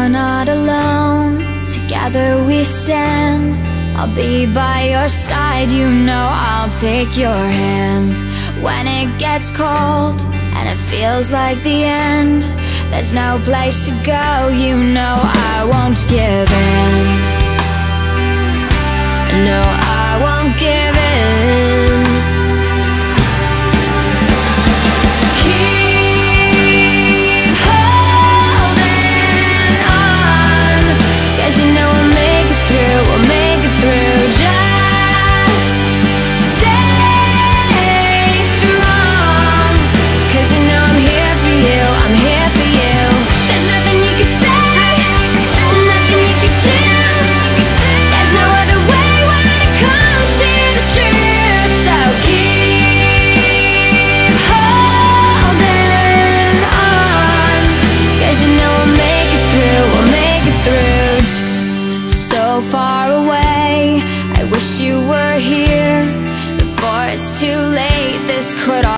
You're not alone, together we stand. I'll be by your side, you know I'll take your hand. When it gets cold and it feels like the end, there's no place to go, you know I won't give in. No, I won't give in. Keep holding on, 'cause you know we'll make it through, we'll make it through. Just stay strong, 'cause you know I'm here for you, I'm here for you. There's nothing you could say, nothing you could do. There's no other way when it comes to the truth. So keep holding on, 'cause you know we'll make it through, we'll make it through. So far away, I wish you were here before it's too late. This could all